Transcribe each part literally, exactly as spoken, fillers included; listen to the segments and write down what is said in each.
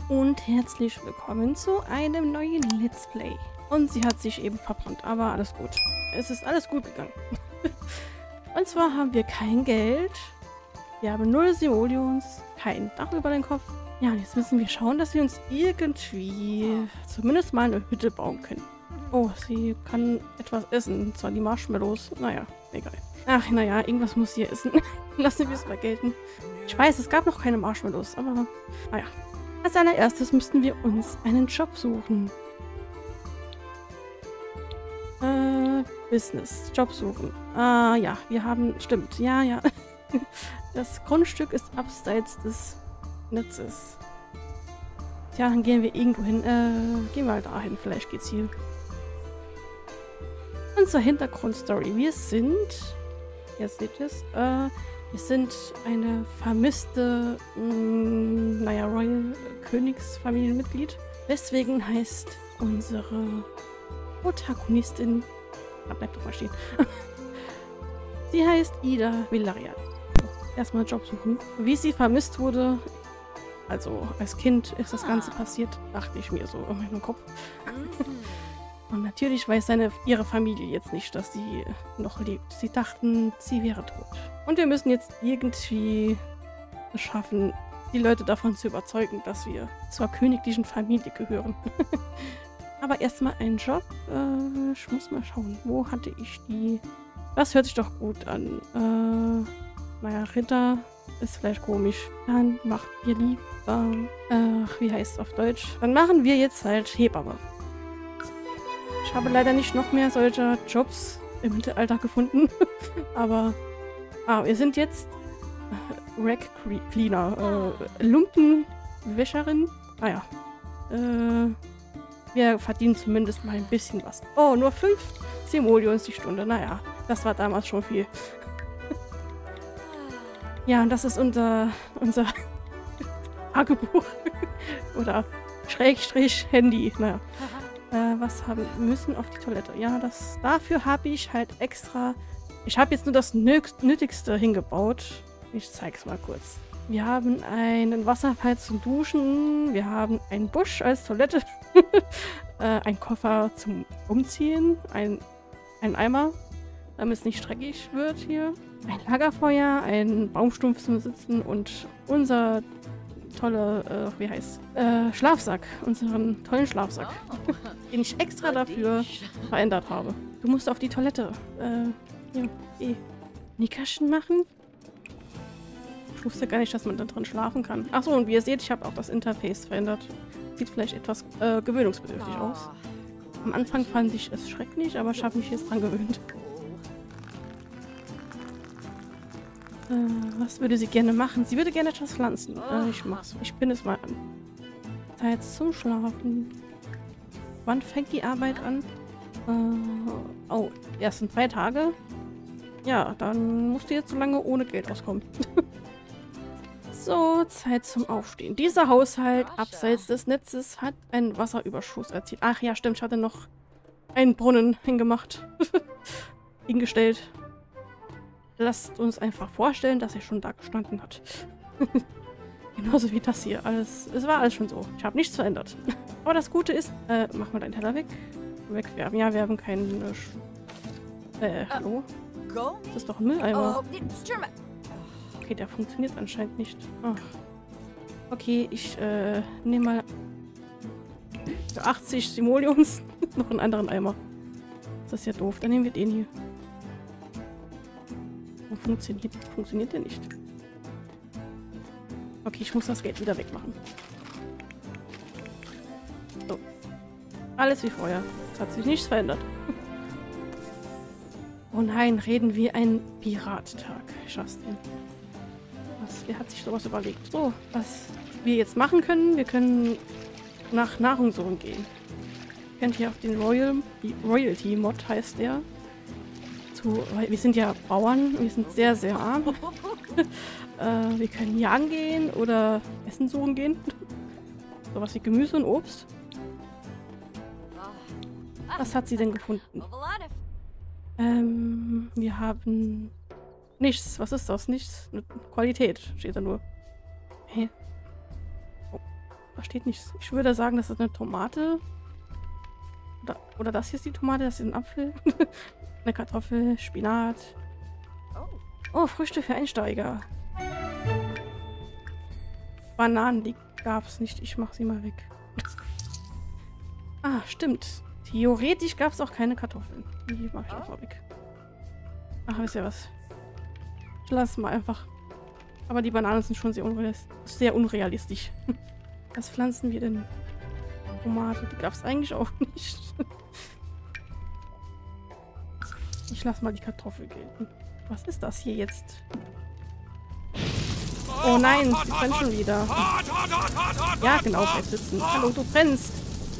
und herzlich willkommen zu einem neuen Let's Play. Und sie hat sich eben verbrannt, aber alles gut. Es ist alles gut gegangen. Und zwar haben wir kein Geld, wir haben null Simoleons, kein Dach über den Kopf. Ja, und jetzt müssen wir schauen, dass wir uns irgendwie zumindest mal eine Hütte bauen können. Oh, sie kann etwas essen, und zwar die Marshmallows. Naja, egal. Ach, naja, irgendwas muss sie essen. Lassen wir es mal gelten. Ich weiß, es gab noch keine Marshmallows, aber naja. Als allererstes müssten wir uns einen Job suchen. Äh, Business, Job suchen. Ah, ja, wir haben, stimmt, ja, ja. Das Grundstück ist abseits des Netzes. Tja, dann gehen wir irgendwo hin. Äh, gehen wir halt dahin, vielleicht geht's hier. Unsere Hintergrundstory. Wir sind, jetzt seht ihr es, äh, wir sind eine vermisste, mh, naja, Royal Königsfamilienmitglied. Deswegen heißt unsere Protagonistin, ah, bleibt doch mal stehen. Sie heißt Ida Villarreal. So, erstmal Job suchen. Wie sie vermisst wurde, also als Kind ist das Ganze passiert, dachte ich mir so in meinem Kopf. Und natürlich weiß seine, ihre Familie jetzt nicht, dass sie noch lebt. Sie dachten, sie wäre tot. Und wir müssen jetzt irgendwie es schaffen, die Leute davon zu überzeugen, dass wir zur königlichen Familie gehören. Aber erstmal einen Job. Äh, ich muss mal schauen, wo hatte ich die... Das hört sich doch gut an. Äh, naja, Ritter ist vielleicht komisch. Dann macht wir lieber... Äh, wie heißt es auf Deutsch? Dann machen wir jetzt halt Hebamme. Ich habe leider nicht noch mehr solcher Jobs im Mittelalter gefunden. Aber ah, wir sind jetzt äh, Rack Cleaner. Äh, Lumpenwäscherin. Ah ja. Äh, wir verdienen zumindest mal ein bisschen was. Oh, nur fünf Simoleons die Stunde. Naja, das war damals schon viel. Ja, und das ist unser, unser Tagebuch. Oder Schrägstrich Handy. Naja. Äh, was haben wir müssen auf die Toilette? Ja, das dafür habe ich halt extra... Ich habe jetzt nur das Nötigste hingebaut. Ich zeig's mal kurz. Wir haben einen Wasserfall zum Duschen. Wir haben einen Busch als Toilette. äh, einen Koffer zum Umziehen. Ein, ein Eimer, damit es nicht streckig wird hier. Ein Lagerfeuer, ein Baumstumpf zum Sitzen und unser tolle, äh, wie heißt äh, Schlafsack. Unseren tollen Schlafsack. Den ich extra dafür verändert habe. Du musst auf die Toilette. Äh, ja, eh. Nickerchen machen? Ich wusste gar nicht, dass man da drin schlafen kann. Achso, und wie ihr seht, ich habe auch das Interface verändert. Sieht vielleicht etwas äh, gewöhnungsbedürftig aus. Am Anfang fand ich es schrecklich, aber ich habe mich jetzt dran gewöhnt. Äh, was würde sie gerne machen? Sie würde gerne etwas pflanzen. Äh, ich mach's. Ich bin es mal an. Zeit zum Schlafen. Wann fängt die Arbeit an? Äh, oh, erst in zwei Tage. Ja, dann musst du jetzt so lange ohne Geld auskommen. So, Zeit zum Aufstehen. Dieser Haushalt abseits des Netzes hat einen Wasserüberschuss erzielt. Ach ja, stimmt, ich hatte noch einen Brunnen hingemacht. Hingestellt. Lasst uns einfach vorstellen, dass er schon da gestanden hat. Genauso wie das hier. Alles, es war alles schon so. Ich habe nichts verändert. Aber das Gute ist, äh, mach mal deinen Teller weg. Wegwerfen. Ja, wir haben keinen... Äh, Sch äh, hallo? Das ist doch ein Mülleimer. Okay, der funktioniert anscheinend nicht. Ach. Okay, ich äh, nehme mal für achtzig Simoleons noch einen anderen Eimer. Das ist ja doof. Dann nehmen wir den hier. Und funktioniert, funktioniert der nicht. Okay, ich muss das Geld wieder wegmachen. So. Alles wie vorher. Es hat sich nichts verändert. Oh nein, reden wir einen Pirattag. Schaff's den. Was, wer hat sich sowas überlegt? So, was wir jetzt machen können, wir können nach Nahrung suchen gehen. Ihr könnt hier auf den Royal, die Royalty Mod heißt der. Zu, weil wir sind ja Bauern, wir sind sehr, sehr arm. äh, wir können jagen gehen oder Essen suchen gehen. Sowas wie Gemüse und Obst. Was hat sie denn gefunden? Ähm, wir haben nichts. Was ist das? Nichts. Qualität steht da nur. Hä? Oh. Da steht nichts. Ich würde sagen, das ist eine Tomate. Oder, oder das hier ist die Tomate, das ist ein Apfel. Eine Kartoffel, Spinat. Oh, Früchte für Einsteiger. Bananen, die gab es nicht. Ich mach sie mal weg. Ah, stimmt. Theoretisch gab es auch keine Kartoffeln. Die mach ich auch mal weg. Ach, wisst ihr was? Ich lasse mal einfach. Aber die Bananen sind schon sehr, unrealistisch. sehr unrealistisch. Was pflanzen wir denn? Tomate, die gab es eigentlich auch nicht. Ich lasse mal die Kartoffel gelten. Was ist das hier jetzt? Oh nein, sie brennt schon wieder. Ja, genau, bleib sitzen. Hallo, du brennst.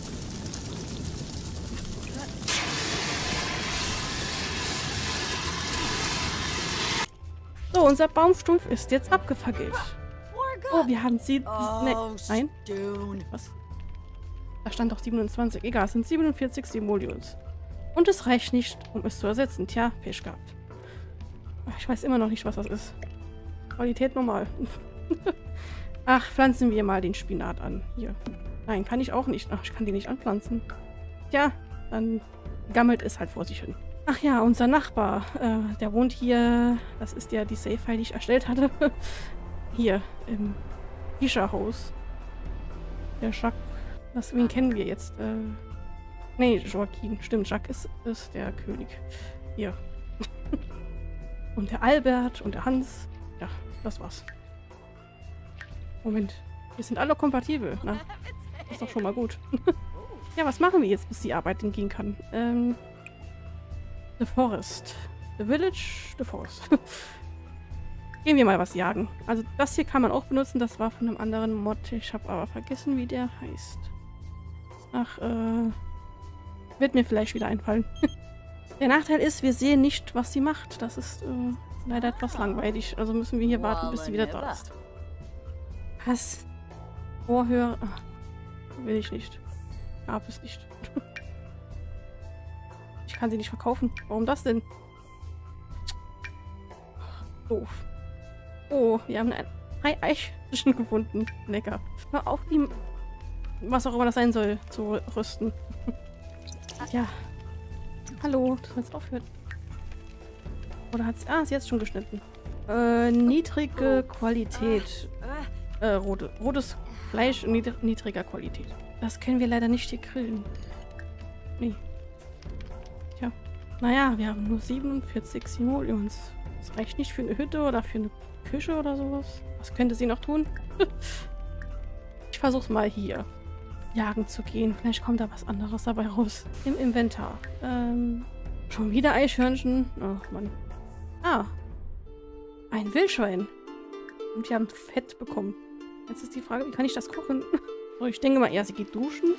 So, unser Baumstumpf ist jetzt abgefackelt. Oh, wir haben sie... Ne, nein. Was? Da stand doch siebenundzwanzig. Egal, es sind siebenundvierzig Simoleons. Und es reicht nicht, um es zu ersetzen. Tja, Pech gehabt. Ich weiß immer noch nicht, was das ist. Qualität normal. Ach, pflanzen wir mal den Spinat an. Hier. Nein, kann ich auch nicht. Ach, ich kann die nicht anpflanzen. Tja, dann gammelt es halt vor sich hin. Ach ja, unser Nachbar, äh, der wohnt hier. Das ist ja die Save-File, die ich erstellt hatte. Hier, im Fischerhaus. Der Jacques. Das, wen kennen wir jetzt? Äh, nee, Joaquin. Stimmt, Jacques ist, ist der König. Hier. Und der Albert und der Hans. Ja, das war's. Moment. Wir sind alle kompatibel. Na, das ist doch schon mal gut. Ja, was machen wir jetzt, bis die Arbeit entgehen kann? Ähm, The Forest. The Village, The Forest. Gehen wir mal was jagen. Also das hier kann man auch benutzen. Das war von einem anderen Mod. Ich habe aber vergessen, wie der heißt. Ach, äh... wird mir vielleicht wieder einfallen. Der Nachteil ist, wir sehen nicht, was sie macht. Das ist äh, leider etwas langweilig. Also müssen wir hier warten, bis sie wieder da ist. Was? Vorhörer? Ach, will ich nicht. Gab es nicht. Ich kann sie nicht verkaufen. Warum das denn? Doof. Oh, wir haben ein drei Eichhörnchen gefunden. Lecker. Hör auf, die... was auch immer das sein soll, zu rüsten. Ja. Hallo, du sollst aufhören. Oder hat sie... Ah, sie hat es schon geschnitten. Äh, niedrige Qualität. Äh, rote, rotes Fleisch in niedr niedriger Qualität. Das können wir leider nicht hier grillen. Nee. Tja. Naja, wir haben nur siebenundvierzig Simoleons. Das reicht nicht für eine Hütte oder für eine Küche oder sowas. Was könnte sie noch tun? Ich versuch's mal hier jagen zu gehen. Vielleicht kommt da was anderes dabei raus. Im Inventar. Ähm, schon wieder Eichhörnchen. Ach, Mann. Ah. Ein Wildschwein. Und wir haben Fett bekommen. Jetzt ist die Frage, wie kann ich das kochen? So, ich denke mal, ja, sie geht duschen.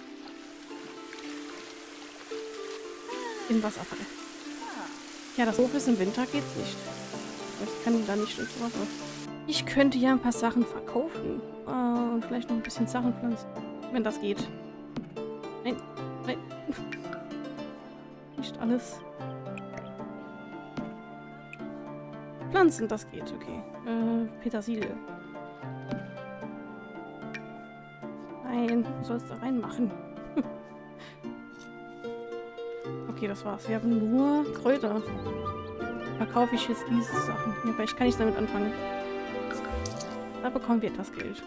In Wasserfall. Ja, das Hof ist im Winter, geht's nicht. Ich kann da nicht ins Wasser. Ich könnte ja ein paar Sachen verkaufen. Äh, und vielleicht noch ein bisschen Sachen pflanzen. Wenn das geht. Nein, nein. Nicht alles. Pflanzen, das geht, okay. Äh, Petersilie. Nein, du sollst da reinmachen. Okay, das war's. Wir haben nur Kräuter. Verkaufe ich jetzt diese Sachen. Ja, vielleicht kann ich damit anfangen. Da bekommen wir etwas Geld.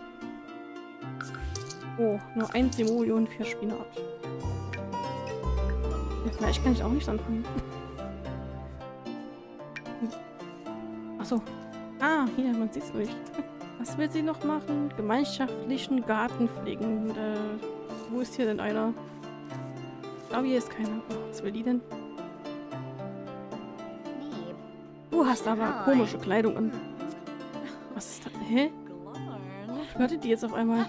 Oh, nur ein Simoleon für Spinat. Ja, vielleicht kann ich auch nicht anfangen. Achso. Ah, hier, man sieht es nicht. Was will sie noch machen? Gemeinschaftlichen Garten pflegen. Äh, wo ist hier denn einer? Ich glaube, hier ist keiner. Oh, was will die denn? Du hast aber komische Kleidung an. Was ist das? Hä? Flirtet die jetzt auf einmal?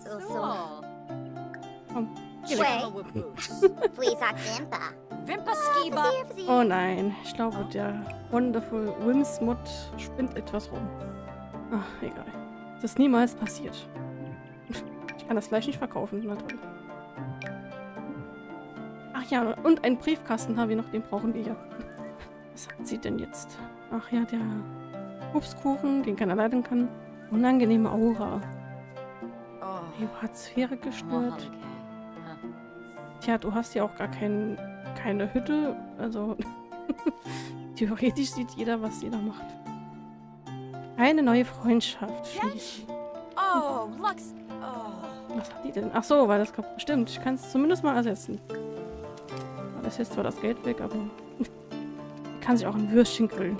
Komm, geh weg. Oh nein, ich glaube, der Wonderful Whims Mod spinnt etwas rum. Ach, egal. Das ist niemals passiert. Ich kann das gleich nicht verkaufen. Na toll. Ach ja, und einen Briefkasten haben wir noch, den brauchen wir ja. Was hat sie denn jetzt? Ach ja, der Obstkuchen, den keiner leiden kann. Unangenehme Aura. Privatsphäre gestört. Tja, du hast ja auch gar kein, keine Hütte. Also theoretisch sieht jeder, was jeder macht. Eine neue Freundschaft. Schließlich. Oh, Lux. Oh. Was hat die denn? Ach so, weil das kaputt. Stimmt, ich kann es zumindest mal ersetzen. Das ist jetzt zwar das Geld weg, aber kann sich auch ein Würstchen grillen.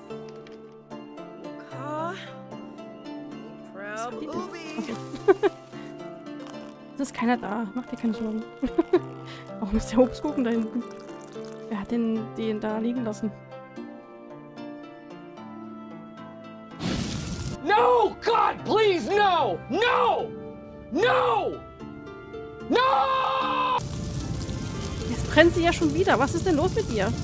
Was hat die denn? Okay. Es ist keiner da. Mach dir keine Sorgen. Warum ist der Obstkuchen da hinten? Wer hat den, den da liegen lassen? No! God, please, no! No! No! No! Jetzt brennt sie ja schon wieder. Was ist denn los mit dir?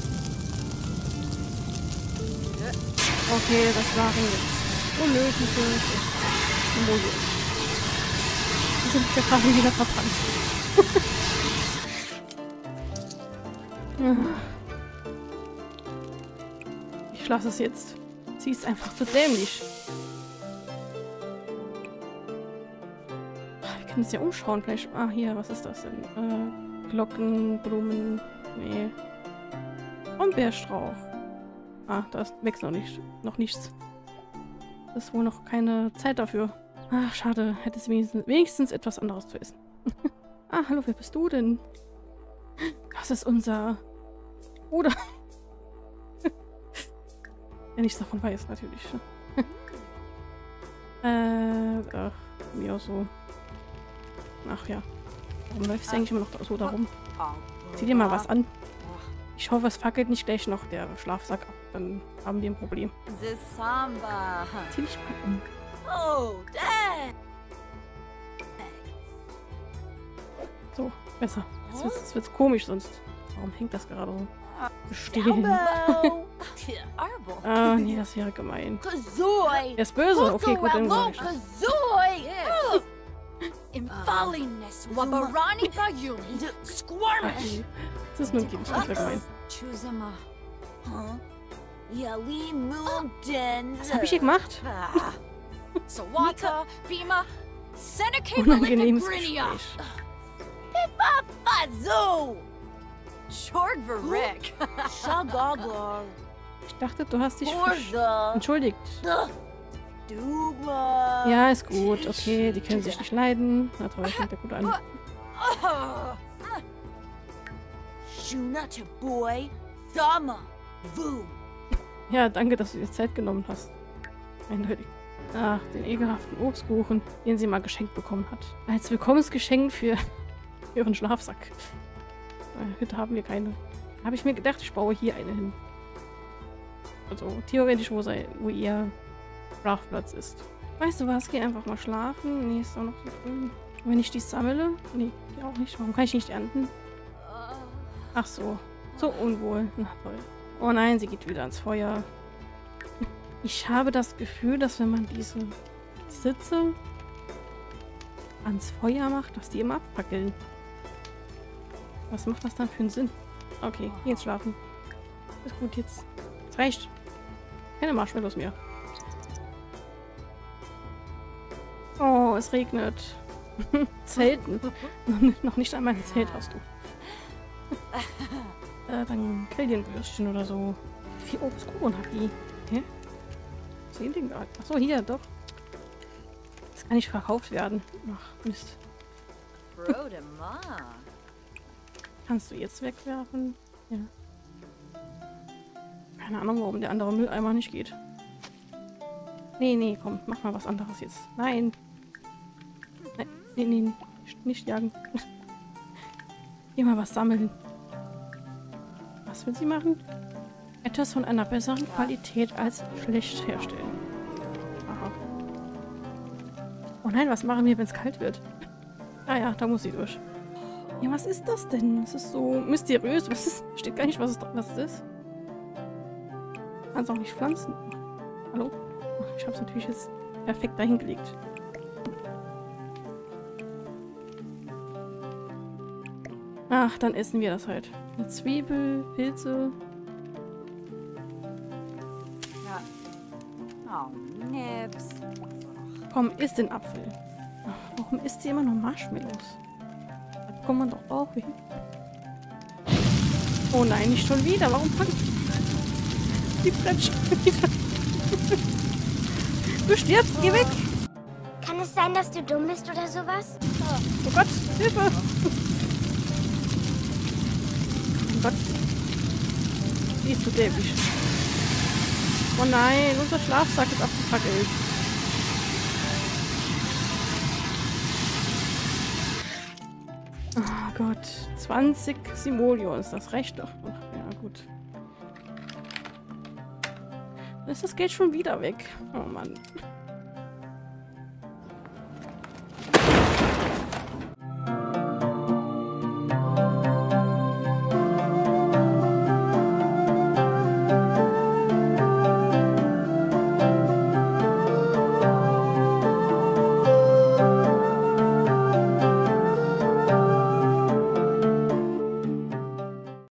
Okay, das waren jetzt unnötige Emojis. Die sind gerade wieder verbrannt. Ich lasse es jetzt. Sie ist einfach zu dämlich. Wir können uns ja umschauen. Vielleicht. Ah, hier, was ist das denn? Äh, Glocken, Blumen. Nee. Und Bärstrauch. Ah, da wächst noch, nicht, noch nichts. Das ist wohl noch keine Zeit dafür. Ach, schade. Hätte sie wenigstens, wenigstens etwas anderes zu essen. Ah, hallo, wer bist du denn? Das ist unser Bruder. Wer nichts davon weiß, natürlich. äh, ach, mir auch so. Ach ja. Warum läuft es eigentlich immer noch so darum? Zieh dir mal was an. Ich hoffe, es fackelt nicht gleich noch der Schlafsack ab. Dann haben wir ein Problem. Samba. Zieh dich mal um. Oh, dang. So, besser. Jetzt wird's, jetzt wird's komisch sonst. Warum hängt das gerade so? Stehen. Ah, nee, das wäre gemein. Er ist böse. Okay, gut, dann sag ich das. Infalliness, Wabarani Bayuni, Squirmish. Das ist nur ein Kind, das wäre gemein. Was habe ich hier gemacht? Sawata, Bima, Seneca, Unangenehmes Grinia. Gespräch. Bazoo! Short Rick. Shagaglar. Ich dachte, du hast dich versch- Borda. entschuldigt. Duma. Ja, ist gut. Okay, die können sich nicht leiden. Na toll, fängt ja gut an. Shunata boy. Thama. Boom. Ja, danke, dass du dir Zeit genommen hast. Eindeutig. Ach, den ekelhaften Obstkuchen, den sie mal geschenkt bekommen hat. Als Willkommensgeschenk für ihren Schlafsack. Äh, Hütte haben wir keine. Habe ich mir gedacht, ich baue hier eine hin. Also theoretisch, wo, sei, wo ihr Schlafplatz ist. Weißt du was? Geh einfach mal schlafen. Nee, ist auch noch so früh. Wenn ich die sammle? Nee, die auch nicht. Warum kann ich nicht ernten? Ach so. So unwohl. Na toll. Oh nein, sie geht wieder ans Feuer. Ich habe das Gefühl, dass wenn man diese Sitze ans Feuer macht, dass die immer abfackeln. Was macht das dann für einen Sinn? Okay, jetzt schlafen. Ist gut, jetzt. Es reicht. Keine Marshmallows mehr. Oh, es regnet. Zelten. Noch nicht einmal ein Zelt hast du. äh, dann grill dir ein Würstchen oder so. Wie viel Obstkuchen hat die? Hä? Zehn Dinge. Achso, hier, doch. Das kann nicht verkauft werden. Ach, Mist. Kannst du jetzt wegwerfen? Ja. Keine Ahnung, warum der andere Mülleimer nicht geht. Nee, nee, komm, mach mal was anderes jetzt. Nein. Nein, nee, nee, nicht, nicht jagen. Geh mal was sammeln. Was will sie machen? Etwas von einer besseren Qualität als schlecht herstellen. Aha. Oh nein, was machen wir, wenn es kalt wird? Ah ja, da muss sie durch. Ja, was ist das denn? Das ist so mysteriös. Was ist? Steht gar nicht, was es, was es ist. Kannst auch nicht pflanzen. Hallo? Ich habe es natürlich jetzt perfekt dahin gelegt. Ach, dann essen wir das halt. Eine Zwiebel, Pilze. Oh, Nibs. Komm, iss den Apfel. Warum isst sie immer noch Marshmallows? Da kommt man doch auch hin. Oh nein, nicht schon wieder. Warum packt die brennt schon wieder? Du stirbst, geh weg! Kann es sein, dass du dumm bist oder sowas? Oh Gott, Hilfe! Oh Gott. Die ist so dämlich. Oh nein, unser Schlafsack ist abgefackelt. Oh Gott. zwanzig Simoleons, das reicht doch. Ach, ja, gut. Dann ist das Geld schon wieder weg. Oh Mann.